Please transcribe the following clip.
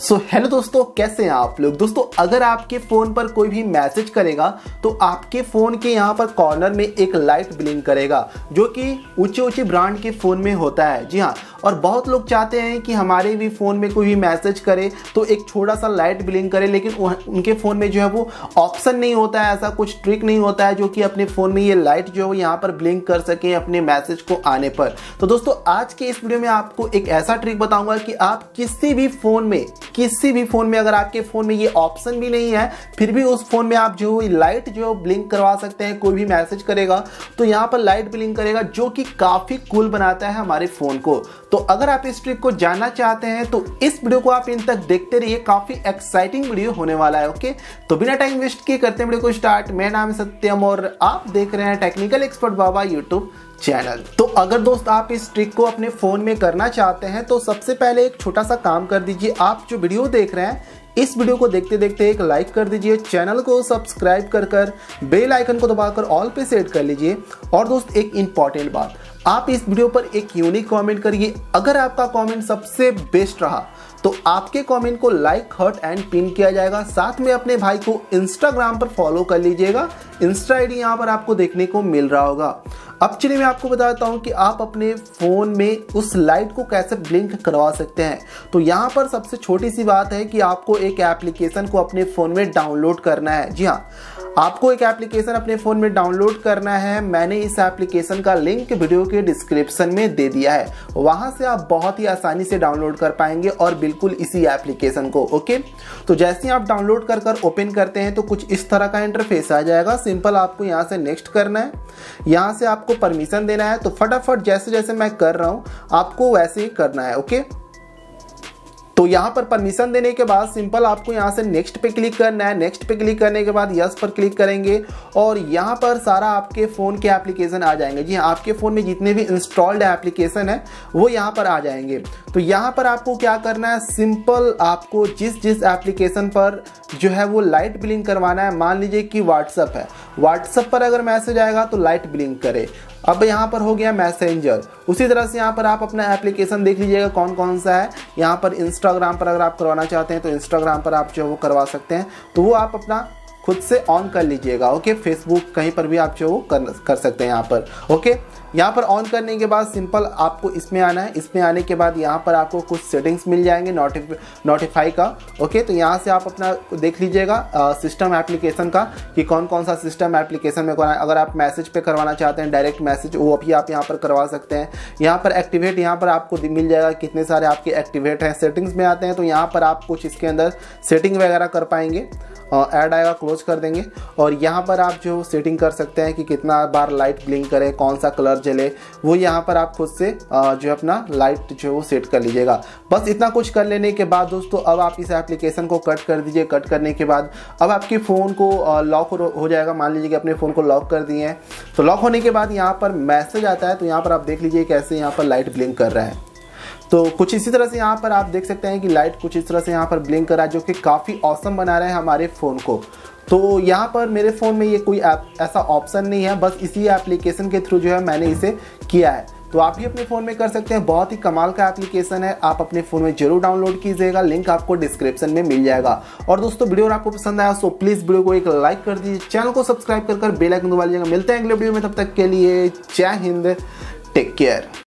Hello दोस्तों, कैसे हैं आप लोग। दोस्तों अगर आपके फ़ोन पर कोई भी मैसेज करेगा तो आपके फ़ोन के यहाँ पर कॉर्नर में एक लाइट ब्लिंक करेगा, जो कि ऊंचे ब्रांड के फ़ोन में होता है। जी हाँ, और बहुत लोग चाहते हैं कि हमारे भी फ़ोन में कोई भी मैसेज करे तो एक छोटा सा लाइट ब्लिंक करे, लेकिन उनके फ़ोन में जो है वो ऑप्शन नहीं होता है, ऐसा कुछ ट्रिक नहीं होता है जो कि अपने फ़ोन में ये लाइट जो है यहाँ पर ब्लिंक कर सके अपने मैसेज को आने पर। तो दोस्तों आज के इस वीडियो में आपको एक ऐसा ट्रिक बताऊंगा कि आप किसी भी फ़ोन में अगर आपके फ़ोन में ये ऑप्शन भी नहीं है, फिर भी उस फ़ोन में आप जो लाइट जो ब्लिंक करवा सकते हैं। कोई भी मैसेज करेगा तो यहाँ पर लाइट ब्लिंक करेगा, जो कि काफ़ी कूल बनाता है हमारे फ़ोन को। तो अगर आप इस ट्रिक को जानना चाहते हैं तो इस वीडियो को आप इन तक देखते रहिए, काफ़ी एक्साइटिंग वीडियो होने वाला है। ओके, तो बिना टाइम वेस्ट किए करते हैं वीडियो को स्टार्ट। मेरा नाम है सत्यम और आप देख रहे हैं technical expert Baba YouTube channel. तो अगर दोस्त आप इस ट्रिक को अपने फ़ोन में करना चाहते हैं तो सबसे पहले एक छोटा सा काम कर दीजिए। आप जो वीडियो देख रहे हैं इस वीडियो को देखते देखते एक लाइक कर दीजिए, चैनल को सब्सक्राइब कर बेल आइकन को दबाकर ऑल पे सेट कर लीजिए। और दोस्त एक इंपॉर्टेंट बात, आप इस वीडियो पर एक यूनिक कमेंट करिए। अगर आपका कमेंट सबसे बेस्ट रहा तो आपके कमेंट को लाइक, हर्ट एंड पिन किया जाएगा। साथ में अपने भाई को इंस्टाग्राम पर फॉलो कर लीजिएगा, इंस्टा आईडी यहाँ पर आपको देखने को मिल रहा होगा। अब चलिए मैं आपको बताता हूँ कि आप अपने फ़ोन में उस लाइट को कैसे ब्लिंक करवा सकते हैं। तो यहाँ पर सबसे छोटी सी बात है कि आपको एक एप्लीकेशन को अपने फ़ोन में डाउनलोड करना है। जी हाँ, आपको एक एप्लीकेशन अपने फ़ोन में डाउनलोड करना है। मैंने इस एप्लीकेशन का लिंक वीडियो के डिस्क्रिप्शन में दे दिया है, वहाँ से आप बहुत ही आसानी से डाउनलोड कर पाएंगे और बिल्कुल इसी एप्लीकेशन को। ओके, तो जैसे ही आप डाउनलोड कर ओपन करते हैं तो कुछ इस तरह का इंटरफेस आ जाएगा। सिंपल आपको यहाँ से नेक्स्ट करना है, यहाँ से आपको परमिशन देना है। तो फटाफट जैसे जैसे मैं कर रहा हूँ आपको वैसे ही करना है। ओके, तो यहाँ पर परमिशन देने के बाद सिंपल आपको यहाँ से नेक्स्ट पे क्लिक करना है। नेक्स्ट पे क्लिक करने के बाद यस पर क्लिक करेंगे और यहाँ पर सारा आपके फ़ोन के एप्लीकेशन आ जाएंगे। जी हाँ, आपके फ़ोन में जितने भी इंस्टॉल्ड एप्लीकेशन है वो यहाँ पर आ जाएंगे। तो यहाँ पर आपको क्या करना है, सिंपल आपको जिस एप्लीकेशन पर जो है वो लाइट ब्लिंक करवाना है। मान लीजिए कि व्हाट्सअप है, व्हाट्सअप पर अगर मैसेज आएगा तो लाइट ब्लिंक करे। अब यहाँ पर हो गया मैसेंजर, उसी तरह से यहाँ पर आप अपना एप्लीकेशन देख लीजिएगा कौन कौन सा है। यहाँ पर इंस्टाग्राम पर अगर आप करवाना चाहते हैं तो इंस्टाग्राम पर आप जो वो करवा सकते हैं, तो वो आप अपना खुद से ऑन कर लीजिएगा। ओके, फेसबुक कहीं पर भी आप जो वो कर सकते हैं यहाँ पर। ओके, यहाँ पर ऑन करने के बाद सिंपल आपको इसमें आना है। इसमें आने के बाद यहाँ पर आपको कुछ सेटिंग्स मिल जाएंगे नोटिफाई का। ओके, तो यहाँ से आप अपना देख लीजिएगा सिस्टम एप्लीकेशन का कि कौन कौन सा सिस्टम एप्लीकेशन में करवाना है। अगर आप मैसेज पे करवाना चाहते हैं डायरेक्ट मैसेज, वो भी आप यहाँ पर करवा सकते हैं। यहाँ पर एक्टिवेट यहाँ पर आपको मिल जाएगा कितने सारे आपके एक्टिवेट हैं। सेटिंग्स में आते हैं तो यहाँ पर आप कुछ इसके अंदर सेटिंग वगैरह कर पाएंगे। ऐड आएगा, क्लोज कर देंगे और यहाँ पर आप जो सेटिंग कर सकते हैं कि कितना बार लाइट ब्लिंक करे, कौन सा कलर जले, वो यहाँ पर आप खुद से जो अपना लाइट जो वो सेट कर लीजिएगा। बस इतना कुछ कर लेने के बाद दोस्तों अब आप इस एप्लीकेशन को कट कर दीजिए। कट करने के बाद अब आपके फ़ोन को लॉक हो जाएगा। मान लीजिए कि अपने फ़ोन को लॉक कर दिए हैं, तो लॉक होने के बाद यहाँ पर मैसेज आता है। तो यहाँ पर आप देख लीजिए कैसे यहाँ पर लाइट ब्लिंक कर रहा है। तो कुछ इसी तरह से यहाँ पर आप देख सकते हैं कि लाइट कुछ इस तरह से यहाँ पर ब्लिंक कर रहा है, जो कि काफ़ी ऑसम बना रहा है हमारे फ़ोन को। तो यहाँ पर मेरे फ़ोन में ये कोई ऐसा ऑप्शन नहीं है, बस इसी एप्लीकेशन के थ्रू जो है मैंने इसे किया है। तो आप भी अपने फ़ोन में कर सकते हैं, बहुत ही कमाल का एप्लीकेशन है। आप अपने फ़ोन में जरूर डाउनलोड कीजिएगा, लिंक आपको डिस्क्रिप्शन में मिल जाएगा। और दोस्तों वीडियो आपको पसंद आया तो प्लीज़ वीडियो को एक लाइक कर दीजिए, चैनल को सब्सक्राइब कर बेल आइकन दबा लीजिएगा। मिलते हैं अगले वीडियो में, तब तक के लिए जय हिंद, टेक केयर।